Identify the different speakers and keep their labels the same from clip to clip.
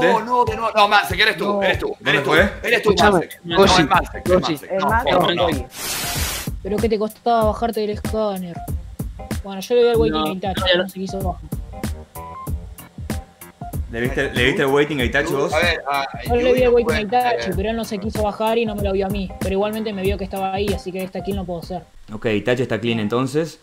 Speaker 1: ¿Dónde?
Speaker 2: No, Mansek, eres tú,
Speaker 3: No.
Speaker 2: eres tú.
Speaker 1: ¿Dónde
Speaker 2: Eres tú,
Speaker 1: fue?
Speaker 2: eres tú,
Speaker 3: Escúchame,
Speaker 2: Mansek. No,
Speaker 3: Goshi,
Speaker 2: es Mansek, es
Speaker 3: Goshi,
Speaker 2: Mansek.
Speaker 3: el
Speaker 2: No,
Speaker 3: Mansek,
Speaker 2: no.
Speaker 3: oye.
Speaker 4: Pero que te costaba bajarte del escáner. Bueno, yo le di al waiting a Itachi, no se quiso bajar.
Speaker 1: ¿Le viste el waiting a Itachi vos?
Speaker 2: A ver,
Speaker 4: Yo le di al waiting a
Speaker 2: Yui,
Speaker 4: Itachi, pero él no se quiso bajar y no me lo vio a mí. Pero igualmente me vio que estaba ahí, así que esta kill no puedo hacer.
Speaker 1: Ok, Itachi está clean entonces.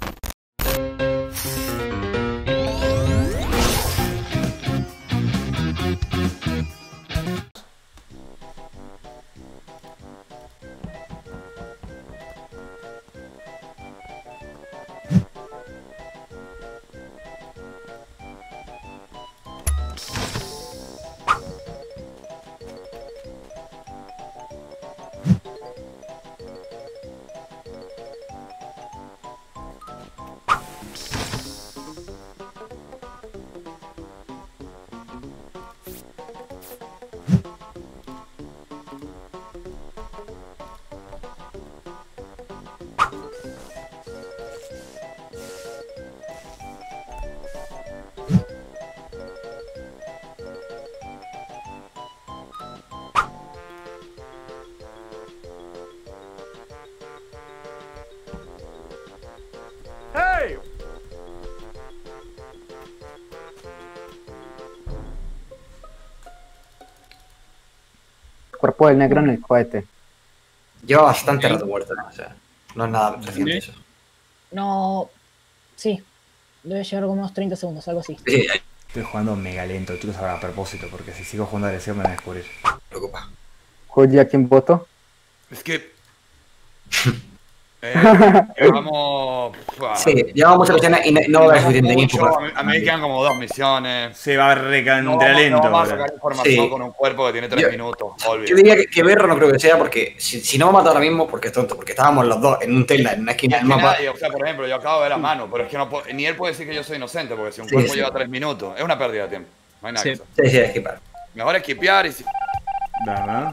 Speaker 3: Cuerpo del negro en el cohete.
Speaker 5: Lleva bastante rato muerto, ¿no? O sea, no es nada reciente eso.
Speaker 4: No. Sí. Debe llevar como unos 30 segundos, algo así.
Speaker 5: Sí,
Speaker 1: Estoy jugando mega lento, chicos, ahora a propósito, porque si sigo jugando agresivo me van a descubrir.
Speaker 5: me preocupa.
Speaker 3: Koji, ¿a quién voto?
Speaker 2: Es que... Vamos...
Speaker 5: Sí, llevamos muchas misiones y no va a haber suficiente info.
Speaker 2: A mí me quedan como 2 misiones.
Speaker 1: Se va
Speaker 2: No
Speaker 1: recantra lento.
Speaker 2: vamos a
Speaker 1: bro.
Speaker 2: sacar información
Speaker 5: Sí.
Speaker 2: con un cuerpo que tiene 3 minutos.
Speaker 5: Yo
Speaker 2: Olvídate.
Speaker 5: diría que Berro no creo que sea porque si no me mata ahora mismo, porque es tonto, porque estábamos los dos en un Tesla, en una esquina del
Speaker 2: Es que
Speaker 5: mapa.
Speaker 2: nadie, o sea, por ejemplo, yo acabo de ver a Manu, pero es que no puedo- ni él puede decir que yo soy inocente, porque si un
Speaker 5: Sí,
Speaker 2: cuerpo
Speaker 5: sí.
Speaker 2: lleva 3 minutos, es una pérdida de tiempo. No hay nada
Speaker 6: Sí.
Speaker 2: que hacer.
Speaker 5: Sí, sí, esquipar.
Speaker 2: Mejor esquipear y si...
Speaker 1: ¿Verdad?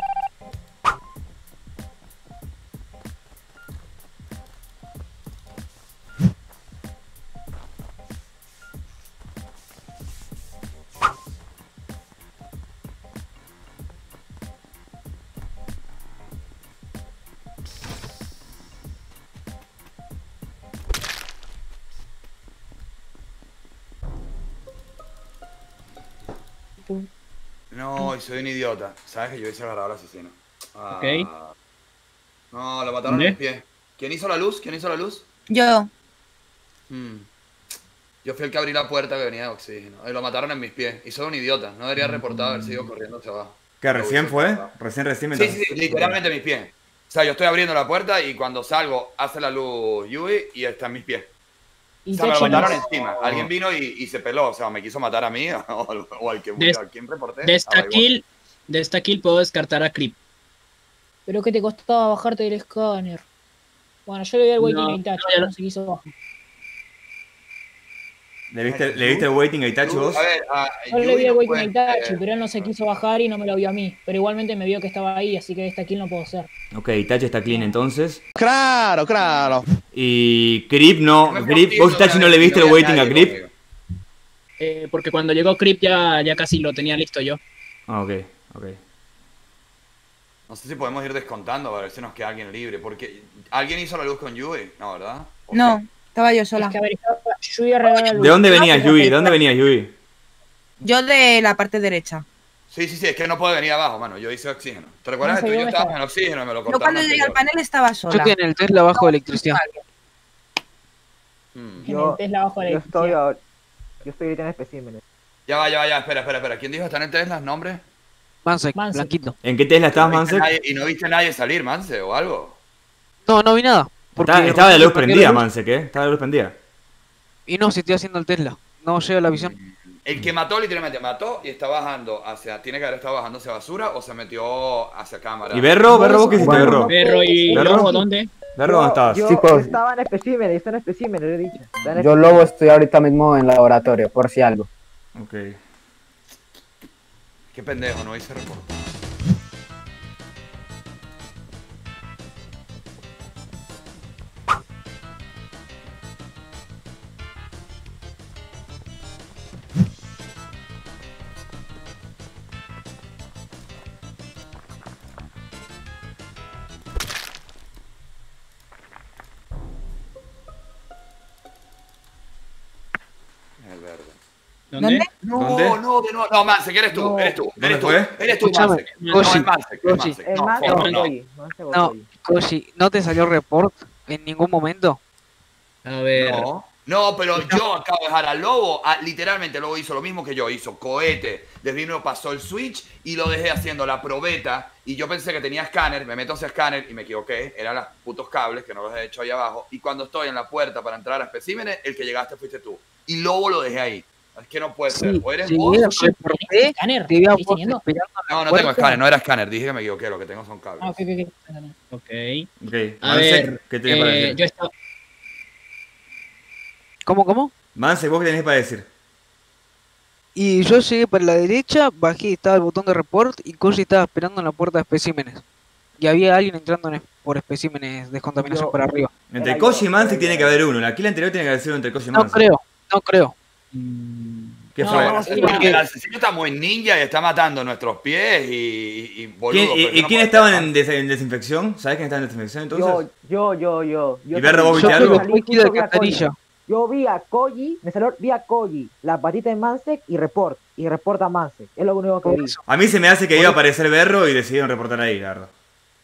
Speaker 2: No, y soy un idiota. Sabes que yo hubiese agarrado al asesino. Ah.
Speaker 6: Ok.
Speaker 2: No, lo mataron
Speaker 6: ¿Dónde?
Speaker 2: en mis pies. ¿Quién hizo la luz? ¿Quién hizo la luz?
Speaker 7: Yo.
Speaker 2: Hmm. Yo fui el que abrí la puerta que venía de oxígeno. Y lo mataron en mis pies. Y soy un idiota. No debería reportar haber seguido corriendo hacia abajo.
Speaker 1: ¿Qué, recién fue? Recién me
Speaker 2: Sí, sí, sí, literalmente mis pies. O sea, yo estoy abriendo la puerta y cuando salgo hace la luz Yui y está en mis pies. O sea, me lo
Speaker 4: Itachi no.
Speaker 2: mataron encima. Alguien vino y se peló. O sea, me quiso matar a mí o al que a quien reporté.
Speaker 6: De esta
Speaker 2: Ah, igual.
Speaker 6: kill puedo descartar a Creep.
Speaker 4: Pero que te costaba bajarte del escáner. Bueno, yo le di al waiting
Speaker 6: No,
Speaker 4: a Itachi,
Speaker 6: no, ya
Speaker 4: no
Speaker 6: lo-
Speaker 4: se quiso bajar.
Speaker 1: ¿Le viste el waiting a Itachi vos?
Speaker 2: A ver,
Speaker 4: Yo le
Speaker 2: Yui
Speaker 4: di al
Speaker 2: no
Speaker 4: waiting
Speaker 2: puede-
Speaker 4: a Itachi, pero él no se quiso bajar y no me lo vio a mí. Pero igualmente me vio que estaba ahí, así que esta kill no puedo hacer.
Speaker 1: Ok, Itachi está clean entonces.
Speaker 8: Claro, claro.
Speaker 1: Y Creep no.
Speaker 2: me
Speaker 1: Creep,
Speaker 2: confío,
Speaker 1: ¿vos Itachi no le
Speaker 2: nadie,
Speaker 1: viste el
Speaker 2: había
Speaker 1: waiting a
Speaker 2: nadie
Speaker 1: Creep?
Speaker 2: conmigo.
Speaker 6: Porque cuando llegó Creep ya casi lo tenía listo yo.
Speaker 1: Ah, ok, ok.
Speaker 2: No sé si podemos ir descontando para ver si nos queda alguien libre. Porque ¿alguien hizo la luz con Yui? No, ¿verdad? ¿O
Speaker 7: No,
Speaker 2: qué?
Speaker 7: estaba yo sola.
Speaker 4: Es que a ver, yo iba a regalar la luz.
Speaker 1: ¿De dónde venías,
Speaker 7: pero
Speaker 1: Yui? ¿De
Speaker 7: pensaba-
Speaker 1: dónde venías, Yui?
Speaker 7: Yo de la parte derecha.
Speaker 2: Sí, es que no puede venir abajo, mano. Yo hice oxígeno. ¿Te recuerdas
Speaker 4: No
Speaker 2: que
Speaker 4: sé,
Speaker 2: tú y yo
Speaker 4: ¿dónde
Speaker 2: estábamos
Speaker 4: estaba?
Speaker 2: en oxígeno y me lo
Speaker 7: Yo
Speaker 2: cortaron?
Speaker 7: cuando llegué al
Speaker 2: anterior?
Speaker 7: panel estaba
Speaker 3: Yo
Speaker 7: sola.
Speaker 3: estoy en el Tesla bajo electricidad.
Speaker 2: Mm.
Speaker 4: En el
Speaker 3: Yo,
Speaker 4: Tesla abajo de la
Speaker 3: yo estoy
Speaker 4: electricidad.
Speaker 3: ahora- yo estoy ahorita en especímenes.
Speaker 2: Ya va, espera. ¿Quién dijo está en el Tesla? ¿Nombre?
Speaker 6: Mansek,
Speaker 4: Mansek.
Speaker 6: blanquito.
Speaker 1: ¿En qué Tesla estabas,
Speaker 2: ¿No viste
Speaker 1: Mansek?
Speaker 2: nadie- ¿Y no viste a nadie salir, Manse, o algo?
Speaker 6: No, no vi nada.
Speaker 1: Estaba la luz prendida, Mansek, ¿eh? Estaba la luz prendida.
Speaker 6: Y no, si estoy haciendo el Tesla. No llega la visión.
Speaker 2: El que mató, literalmente mató y está bajando hacia... Tiene que haber estado bajando hacia basura o se metió hacia cámara.
Speaker 1: ¿Y Berro? ¿Berro vos qué hiciste,
Speaker 3: Bueno,
Speaker 1: Berro?
Speaker 6: Perro y
Speaker 1: ¿Berro?
Speaker 6: Lobo, ¿dónde?
Speaker 1: ¿Berro dónde estabas?
Speaker 3: Yo
Speaker 9: Chicos.
Speaker 3: estaba en especímenes, estoy en especímenes, lo he dicho. Estaba en
Speaker 9: Yo, Lobo, estoy ahorita mismo en laboratorio, por si algo.
Speaker 1: Ok.
Speaker 2: Qué pendejo, no hice reporte.
Speaker 7: ¿Dónde?
Speaker 2: No,
Speaker 1: ¿Dónde?
Speaker 2: no, de nuevo. No, Mansek, eres tú,
Speaker 3: No.
Speaker 2: eres tú.
Speaker 1: ¿Dónde
Speaker 2: Eres tú,
Speaker 1: fue?
Speaker 2: eres tú,
Speaker 6: Escúchame,
Speaker 2: Mansek. No,
Speaker 6: Koshi,
Speaker 2: es Mansek, es
Speaker 6: Koshi.
Speaker 2: Mansek.
Speaker 3: El
Speaker 2: No,
Speaker 3: Mansek
Speaker 2: no,
Speaker 3: o
Speaker 2: no.
Speaker 3: Koji. Mansek o
Speaker 6: No,
Speaker 3: Koji.
Speaker 6: Koshi, ¿no te salió report en ningún momento?
Speaker 8: A ver.
Speaker 2: No, pero yo acabo de dejar al Lobo, literalmente el Lobo hizo lo mismo que yo, hizo cohete, desvino, pasó el switch y lo dejé haciendo la probeta y yo pensé que tenía escáner, me meto hacia escáner y me equivoqué, eran los putos cables que no los he hecho ahí abajo y cuando estoy en la puerta para entrar a especímenes, el que llegaste fuiste tú y Lobo lo dejé ahí. Es que no puede ser, o eres vos.
Speaker 4: ¿Tenés escáner?
Speaker 6: Te iba
Speaker 4: ¿Estás teniendo?
Speaker 6: esperando en la
Speaker 2: No, no
Speaker 6: puerta.
Speaker 2: tengo escáner, no era escáner, dije que me equivoqué, lo que tengo son cables.
Speaker 4: Ah, ok.
Speaker 8: Ok.
Speaker 1: Ok.
Speaker 8: A
Speaker 1: Mansek,
Speaker 8: ver.
Speaker 1: ¿qué tenés para decir?
Speaker 8: Yo estaba.
Speaker 6: ¿Cómo?
Speaker 1: Mansek, ¿vos qué tenés para decir?
Speaker 6: Y yo llegué para la derecha, bajé, estaba el botón de report y Koji estaba esperando en la puerta de especímenes. Y había alguien entrando por especímenes de contaminación
Speaker 3: Yo-
Speaker 6: para arriba.
Speaker 1: Entre
Speaker 3: Era
Speaker 1: Koji
Speaker 3: yo,
Speaker 1: y Mansek
Speaker 3: era
Speaker 1: tiene
Speaker 3: yo.
Speaker 1: que haber uno. La kill anterior tiene que haber sido entre Koji y
Speaker 6: No
Speaker 1: Mansek.
Speaker 6: creo.
Speaker 1: ¿Qué
Speaker 4: No,
Speaker 1: fue?
Speaker 4: no,
Speaker 2: Es porque el asesino está muy ninja y está matando nuestros pies y boludo.
Speaker 1: ¿Quién,
Speaker 2: pero
Speaker 1: y
Speaker 2: yo no
Speaker 1: quién
Speaker 2: puedo
Speaker 1: estaba
Speaker 2: estar
Speaker 1: en desinfección? ¿Sabés quién estaba en desinfección entonces?
Speaker 3: Yo.
Speaker 1: ¿Y Berro, vos
Speaker 6: Yo
Speaker 1: viste
Speaker 6: creo
Speaker 1: algo?
Speaker 6: que fue Kid de
Speaker 3: Justo vi a
Speaker 6: alcantarilla.
Speaker 3: Koji. Yo vi a Koji, vi a Koji, la patita de Mansek y reporta a Mansek. Es lo único que vi.
Speaker 1: A mí se me hace que iba a aparecer Berro y decidieron reportar ahí, la verdad.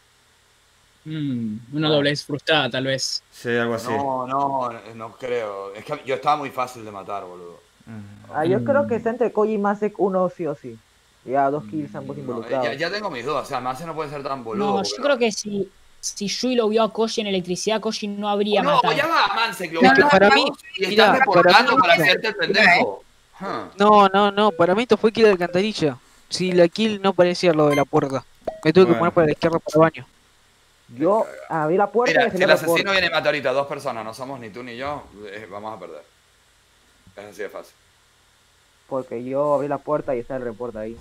Speaker 8: Una doblez frustrada, tal vez.
Speaker 1: Sí, algo así.
Speaker 2: No creo. Es que yo estaba muy fácil de matar, boludo.
Speaker 3: Yo creo que está entre Koji y Mansek uno sí o sí. Ya 2 kills ambos
Speaker 2: No,
Speaker 3: involucrados.
Speaker 2: ya tengo mis dudas. O sea, Mase no puede ser tan boludo.
Speaker 4: No, yo creo que si Yui lo vio a Koji en electricidad, Koji no habría
Speaker 2: No,
Speaker 4: matado.
Speaker 2: ya va, Mansek. Lo
Speaker 6: Es
Speaker 2: vi
Speaker 6: que
Speaker 2: a
Speaker 6: para
Speaker 2: vos
Speaker 6: mí-
Speaker 2: y
Speaker 6: mira,
Speaker 2: estás reportando
Speaker 6: para
Speaker 2: para
Speaker 6: mí-
Speaker 2: hacerte el pendejo.
Speaker 6: No, para mí esto fue Kid de alcantarilla. Si la kill no parecía lo de la puerta. Me tuve que
Speaker 1: Bueno.
Speaker 6: poner para la izquierda para el baño.
Speaker 3: Yo abrí la puerta
Speaker 2: Mira,
Speaker 3: y
Speaker 2: si
Speaker 3: se
Speaker 2: el
Speaker 3: le
Speaker 2: asesino
Speaker 3: report.
Speaker 2: viene a matar ahorita a 2 personas, no somos ni tú ni yo, vamos a perder. Es así de fácil.
Speaker 3: Porque yo abrí la puerta y está el report ahí.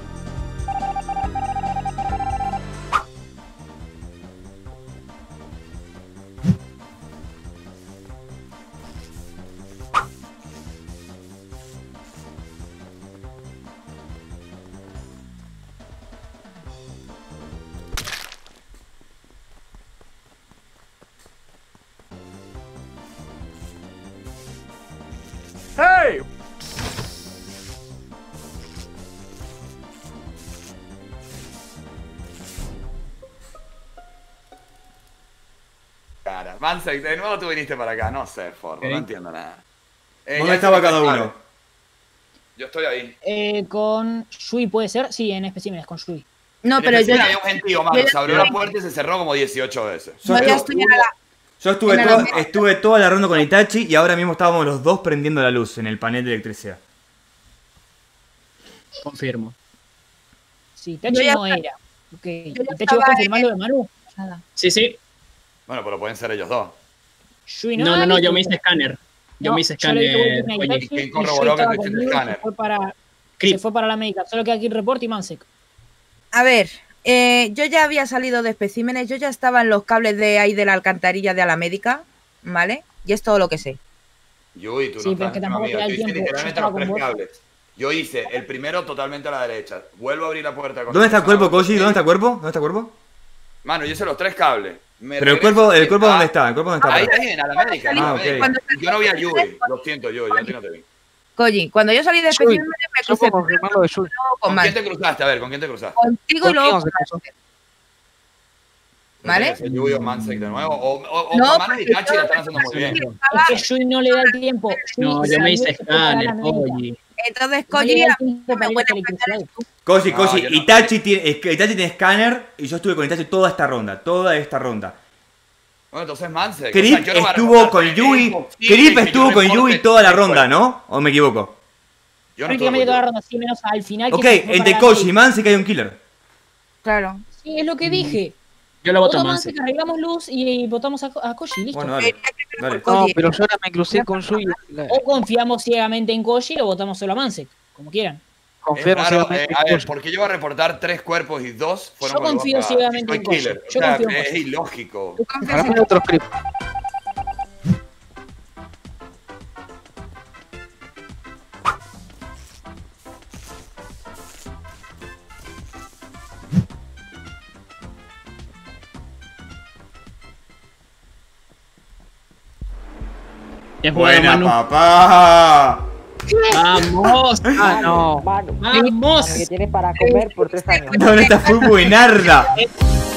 Speaker 2: Cara, Mansek, de nuevo tú viniste para acá, no sé, forro, no entiendo nada.
Speaker 1: ¿Dónde
Speaker 2: ya
Speaker 1: estaba
Speaker 2: sé que
Speaker 1: cada
Speaker 2: está
Speaker 1: uno?
Speaker 2: claro. Yo estoy ahí.
Speaker 4: Con Yui puede ser, sí, en especímenes con Yui.
Speaker 7: No,
Speaker 2: En
Speaker 7: pero yo,
Speaker 2: especial había un gentío, mano,
Speaker 7: yo-
Speaker 2: se abrió la puerta y se cerró como 18 veces.
Speaker 1: Yo
Speaker 7: no, ya
Speaker 1: estuve-
Speaker 7: estoy a la,
Speaker 1: Yo estuve,
Speaker 7: En la
Speaker 1: toda,
Speaker 7: mesa.
Speaker 1: estuve toda la ronda con Itachi y ahora mismo estábamos los dos prendiendo la luz en el panel de electricidad.
Speaker 8: Confirmo.
Speaker 4: Sí,
Speaker 7: Yo
Speaker 4: Tachi
Speaker 7: ya-
Speaker 4: no era. Ok,
Speaker 7: ya
Speaker 4: ¿y Tachi
Speaker 7: estaba
Speaker 4: va confirmando de Manu? Nada.
Speaker 8: Sí.
Speaker 2: Bueno, pero pueden ser ellos dos.
Speaker 4: Yui
Speaker 8: No,
Speaker 4: hay,
Speaker 8: yo me hice escáner. Yo me hice
Speaker 4: yo le dije
Speaker 8: escáner.
Speaker 4: Vulcan a
Speaker 8: Oye,
Speaker 4: Itachi
Speaker 2: ¿quién
Speaker 4: y
Speaker 2: corroboró
Speaker 4: Yui
Speaker 2: que
Speaker 4: estaba
Speaker 2: tú hiciste
Speaker 4: conmigo y
Speaker 2: escáner?
Speaker 8: Crip.
Speaker 4: se fue para la médica. Solo que aquí report y Mansek.
Speaker 7: A ver, yo ya había salido de especímenes, yo ya estaba en los cables de ahí de la alcantarilla de la médica, ¿vale? Y es todo lo que sé.
Speaker 2: Yui, tú
Speaker 4: Sí,
Speaker 2: no
Speaker 4: pero es
Speaker 2: estás
Speaker 4: que
Speaker 2: encima
Speaker 4: tampoco
Speaker 2: mío.
Speaker 4: te da
Speaker 2: Yo
Speaker 4: el
Speaker 2: hice
Speaker 4: tiempo.
Speaker 2: literalmente
Speaker 4: Yo estaba
Speaker 2: los 3
Speaker 4: con vos.
Speaker 2: cables. Yo hice el primero totalmente a la derecha. Vuelvo a abrir la puerta. con
Speaker 1: ¿Dónde está el cuerpo,
Speaker 2: persona-
Speaker 1: Koji? ¿Dónde está el cuerpo? ¿Dónde está el cuerpo?
Speaker 2: Mano, yo hice los 3 cables. Me
Speaker 1: Pero el
Speaker 2: regreso
Speaker 1: cuerpo, ¿el cuerpo
Speaker 2: a-
Speaker 1: dónde está? ¿El cuerpo dónde está?
Speaker 2: Ahí, en la médica. en la
Speaker 1: Ah, ok.
Speaker 2: médica.
Speaker 7: Cuando-
Speaker 2: Yo no vi a Yui. Lo siento, Yui. Yo a ti no te vi.
Speaker 7: Koji, cuando yo salí de
Speaker 6: Yui,
Speaker 7: especímenes me
Speaker 6: Yo
Speaker 7: crucé
Speaker 6: puedo confirmar lo de Yui.
Speaker 7: con
Speaker 2: ¿Con quién
Speaker 7: Mansek.
Speaker 2: te cruzaste? A ver, ¿con quién te cruzaste?
Speaker 7: Contigo y luego
Speaker 6: Conmigo
Speaker 7: con
Speaker 6: se cruzó.
Speaker 7: Mansek.
Speaker 2: ¿No
Speaker 7: ¿Vale?
Speaker 2: tiene que ser Yui o Mansek de nuevo? O
Speaker 7: No,
Speaker 2: Manu y
Speaker 7: porque
Speaker 2: Itachi
Speaker 7: yo-
Speaker 2: la están haciendo muy bien.
Speaker 4: Es que Yui no le da el tiempo. Yui
Speaker 8: No, yo
Speaker 4: salió
Speaker 8: me
Speaker 4: y
Speaker 8: hice
Speaker 4: se fue para la
Speaker 8: escáner,
Speaker 4: médica.
Speaker 8: oye.
Speaker 7: Entonces,
Speaker 4: No le
Speaker 7: Koji,
Speaker 4: da el
Speaker 7: a mí
Speaker 4: tiempo
Speaker 7: no
Speaker 4: para
Speaker 7: me
Speaker 4: ir a
Speaker 7: puede
Speaker 4: electricidad.
Speaker 1: Koji,
Speaker 2: No,
Speaker 1: Koji,
Speaker 2: yo no.
Speaker 1: Itachi tiene escáner y yo estuve con Itachi toda esta ronda.
Speaker 2: Bueno, entonces Mansek.
Speaker 1: Krip
Speaker 2: O sea, yo no voy a
Speaker 1: estuvo
Speaker 2: reportar
Speaker 1: con
Speaker 2: que es
Speaker 1: Yui.
Speaker 2: imposible
Speaker 1: Krip
Speaker 2: que
Speaker 1: estuvo
Speaker 2: yo
Speaker 1: con
Speaker 2: reporte
Speaker 1: Yui toda la
Speaker 2: después.
Speaker 1: ronda, ¿no? ¿O me equivoco?
Speaker 2: Yo no
Speaker 4: Prácticamente
Speaker 2: estuve
Speaker 4: toda la
Speaker 2: con Yui.
Speaker 4: ronda, sí, menos al final. que
Speaker 1: Ok,
Speaker 4: se fue
Speaker 1: entre
Speaker 4: para la
Speaker 1: Koji y
Speaker 4: médica.
Speaker 1: Mansek hay un killer.
Speaker 7: claro.
Speaker 4: Sí, es lo que dije.
Speaker 8: Yo lo voto a
Speaker 4: Voto
Speaker 8: Mansek.
Speaker 4: Mansek, arreglamos luz y votamos a Koji, listo.
Speaker 1: Bueno, dale. Dale.
Speaker 6: No,
Speaker 7: Koji.
Speaker 6: pero yo ahora me crucé con Yui.
Speaker 4: O confiamos ciegamente en Koji y lo votamos solo a Mansek, como quieran.
Speaker 6: Confiamos
Speaker 2: Es raro,
Speaker 6: ciegamente
Speaker 2: a
Speaker 6: en
Speaker 2: ver,
Speaker 6: Koji.
Speaker 2: porque yo voy a reportar 3 cuerpos y 2 fueron
Speaker 4: Yo
Speaker 2: con el
Speaker 4: confío
Speaker 2: Boca.
Speaker 4: ciegamente
Speaker 2: Soy
Speaker 4: en Koji.
Speaker 2: killer.
Speaker 4: Yo
Speaker 2: O sea,
Speaker 4: confío en
Speaker 2: es
Speaker 4: Koji.
Speaker 2: ilógico.
Speaker 7: Tú confías
Speaker 6: Para
Speaker 7: en
Speaker 6: mí otro script.
Speaker 8: Ya jugado
Speaker 1: Buena,
Speaker 8: Manu.
Speaker 1: papá.
Speaker 8: ¡Vamos!
Speaker 6: Ah, no.
Speaker 3: Mano,
Speaker 8: ¡Vamos!
Speaker 3: que tienes para comer por 3 años.
Speaker 1: ¿Dónde está? Fue buenarda.